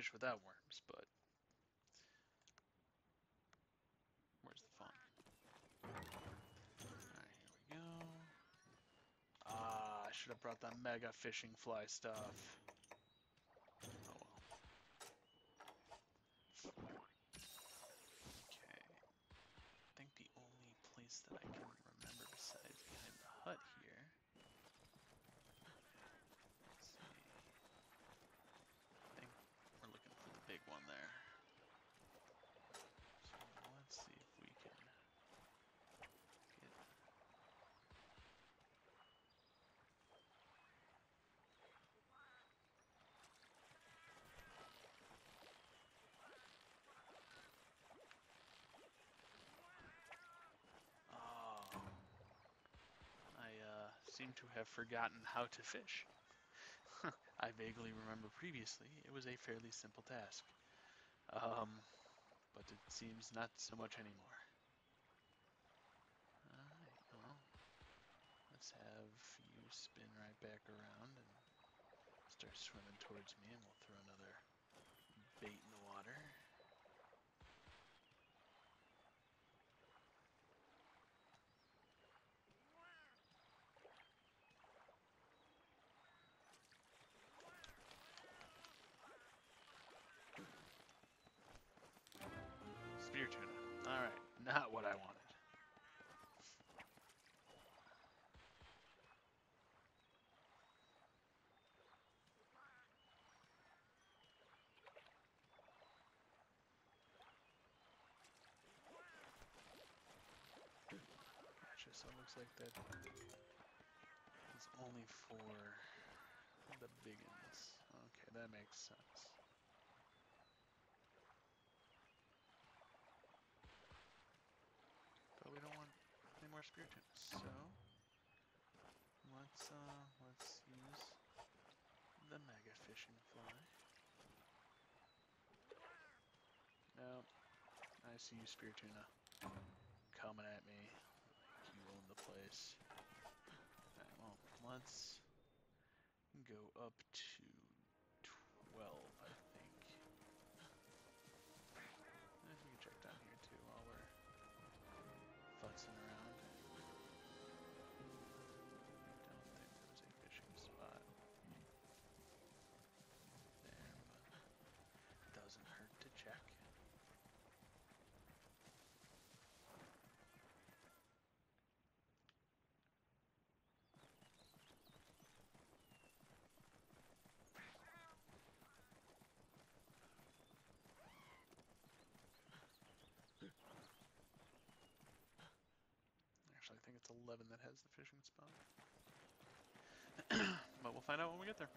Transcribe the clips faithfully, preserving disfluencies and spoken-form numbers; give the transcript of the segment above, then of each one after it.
fish without worms, but where's the fun? Alright, here we go. Ah, I should have brought the mega fishing fly stuff. Oh well. Okay. I think the only place that I can remember besides behind the hut here. Let's see. I think we're looking for the big one there. So let's see if we can get. Oh, I uh, seem to have forgotten how to fish. I vaguely remember previously it was a fairly simple task, um, but it seems not so much anymore. Alright, well, let's have you spin right back around and start swimming towards me, and we'll throw another bait in the water. Spear tuna. Alright, not what I wanted. Gotcha, so it looks like that is only for the big ones. Okay, that makes sense. But we don't want any more spear tunas, so let's uh let's use the mega fishing fly. Nope. I see you, spear tuna, coming at me like you own the place. Alright, well, let's go up to twelve, I think. And we can check down here too while we're futzing around. I don't think there was a fishing spot there, but it doesn't hurt to check. Actually, I think it's eleven that has the fishing spot. But we'll find out when we get there.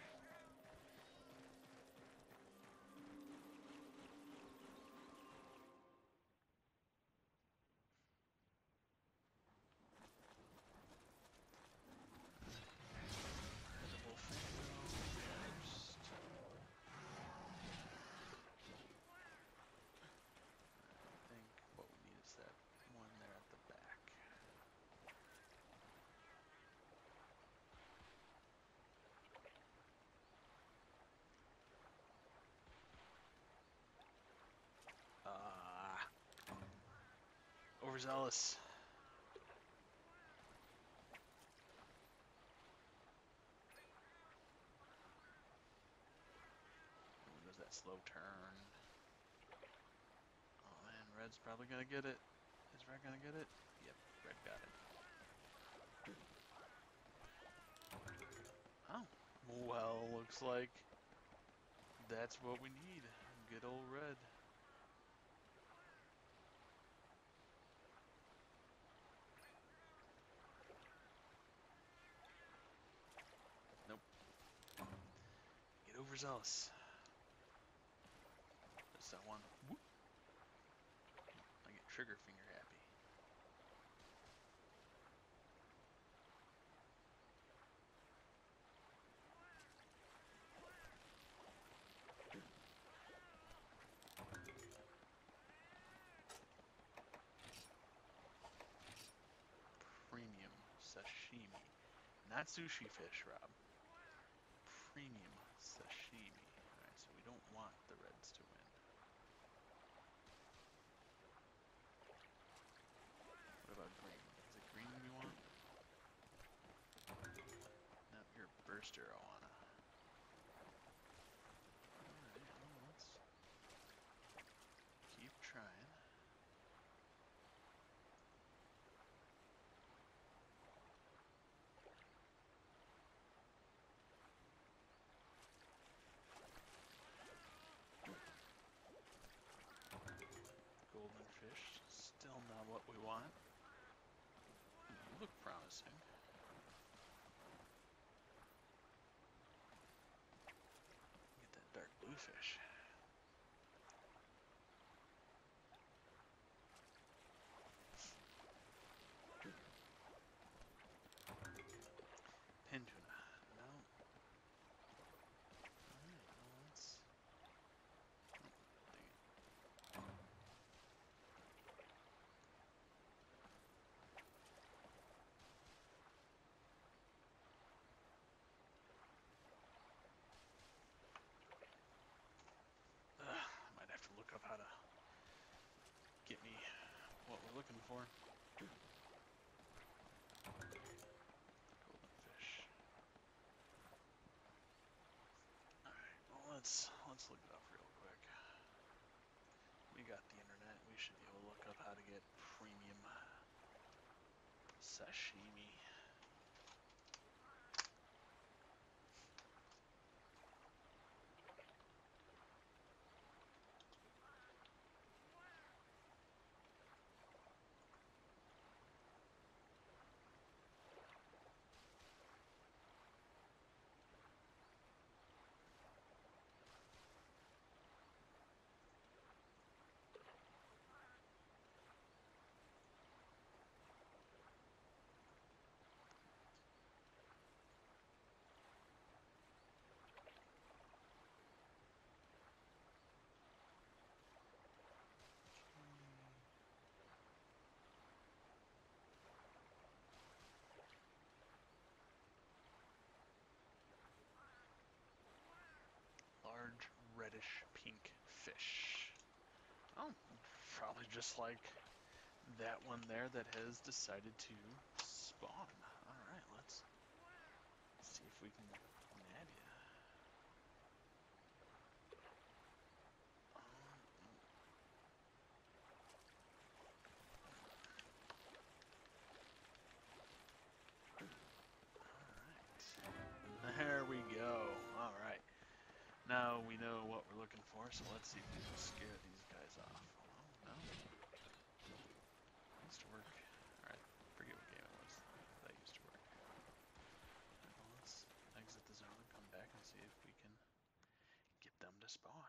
Ah, uh, overzealous. Ooh, there's that slow turn. Oh man, red's probably gonna get it. Is red gonna get it? Yep, red got it. Oh, well, looks like that's what we need. Good old red. Nope. Get overzealous. That's that one. Whoop. I get trigger finger happy. Premium sashimi. Not sushi fish, Rob. Premium sashimi. Alright, so we don't want the first arowana. Alright, well, let's keep trying. Golden fish, still not what we want. You look promising. Get that dark blue fish. Pin tuna. No. Alright, well let's... Oh, dang it. Ugh, I might have to look up how to get me what we're looking for. Golden fish. Alright, well let's let's look it up real quick. We got the internet, we should be able to look up how to get premium sashimi. Large reddish pink fish. Oh, probably just like that one there that has decided to spawn. Alright, let's see if we can nab ya. Alright. There we go. Alright. Now we know what we're looking for, so let's see if we can scare these guys off. Oh, no. Used to work. Alright, forget what game it was. That used to work. Right, well, let's exit the zone and come back and see if we can get them to spawn.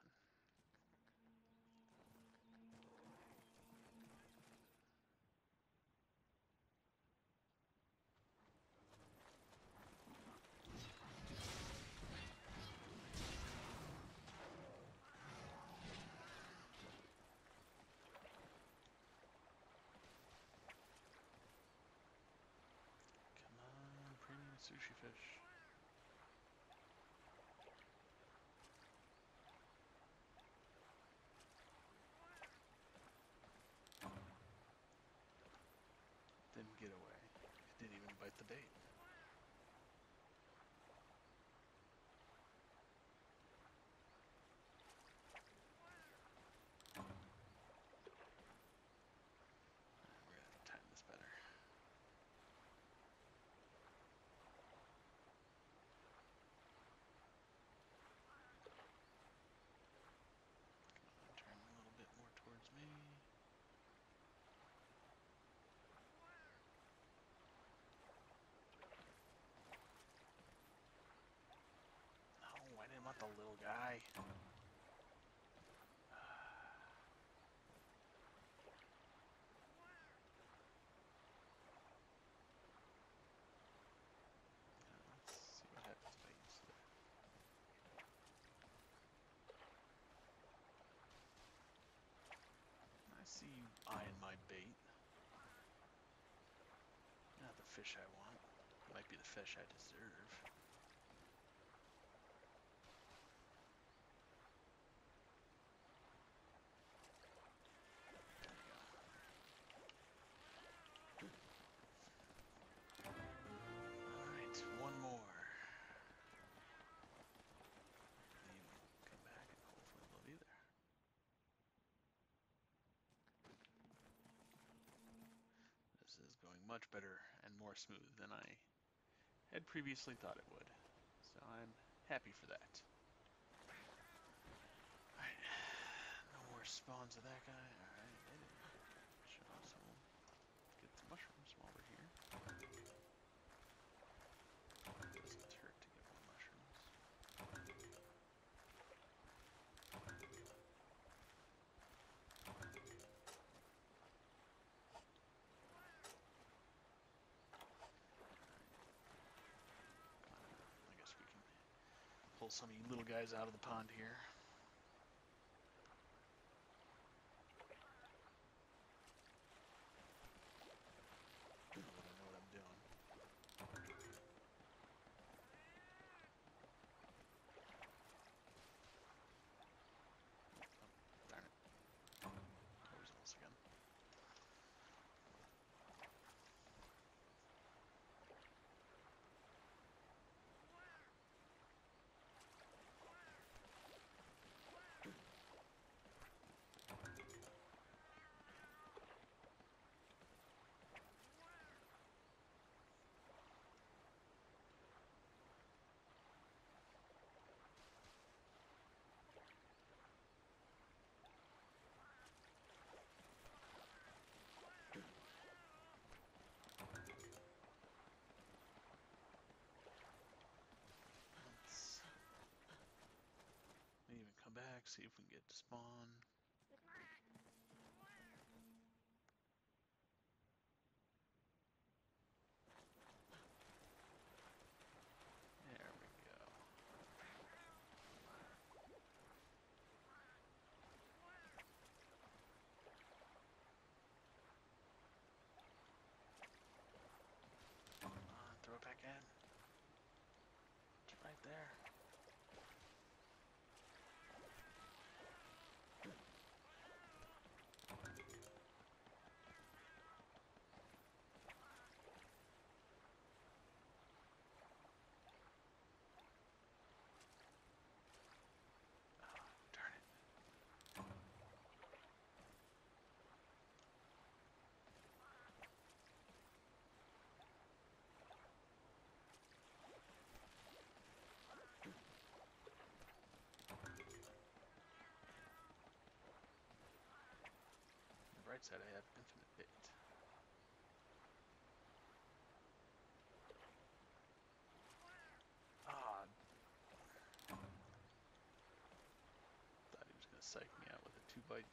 Come on, premium sushi fish. Didn't get away. It didn't even bite the bait. We're gonna have to time this better. Come on, turn a little bit more towards me. No, I didn't want the little guy. Let's see what happens if I use that. I see you eyeing my bait. Not the fish I want. Might be the fish I deserve. There you go. Alright, one more. much better and more smooth than I had previously thought it would. So I'm happy for that. Alright, no more spawns of that guy. Alright, they didn't show us, so we'll get the mushrooms while we're here. Doesn't hurt to get more mushrooms. I guess we can pull some of you little guys out of the pond here. Now that I know what I'm doing. Oh, darn it. Overzealous again. Let's even come back, see if we can get to spawn. There we go. Come on, throw it back in. It's right there. Darn it. On the bright side, I have infinite bait. Ah, thought he was gonna psych me out with a two bite.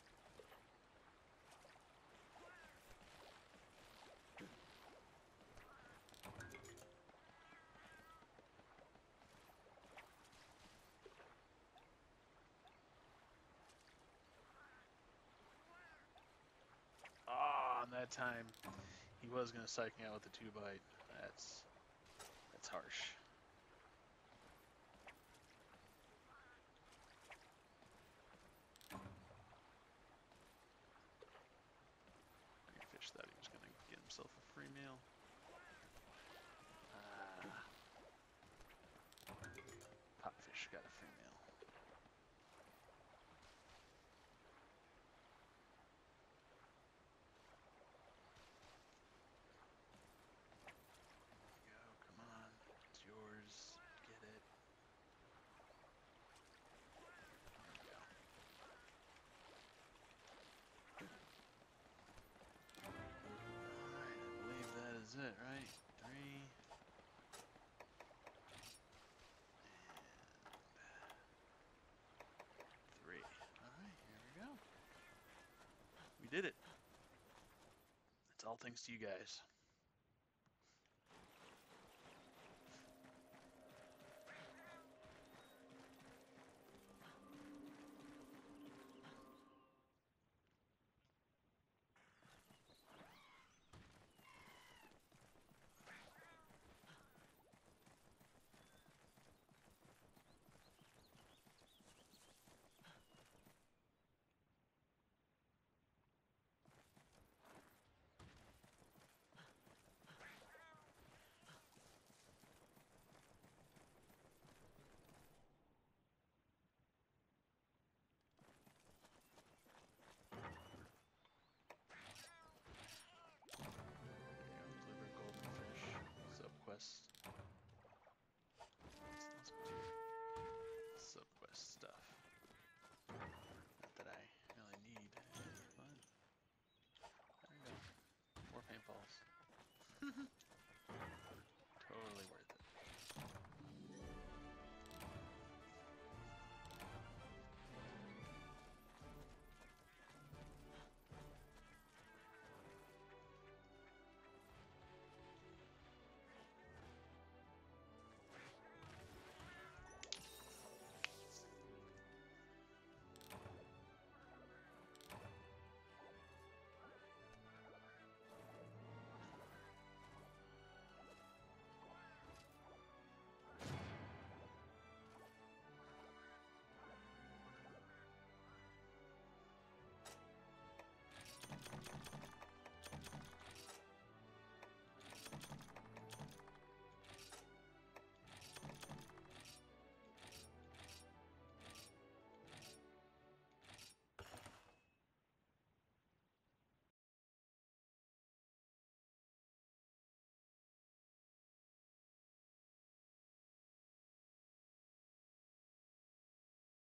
Ah, and that time he was gonna psych me out with a two bite. That's that's harsh. Greenfish thought he was gonna get himself a free meal. Ah, Popfish got a free meal. There you go, come on, it's yours. Get it. There we go. Alright, I believe that is it, right? Three. And three. Alright, here we go. We did it. It's all thanks to you guys.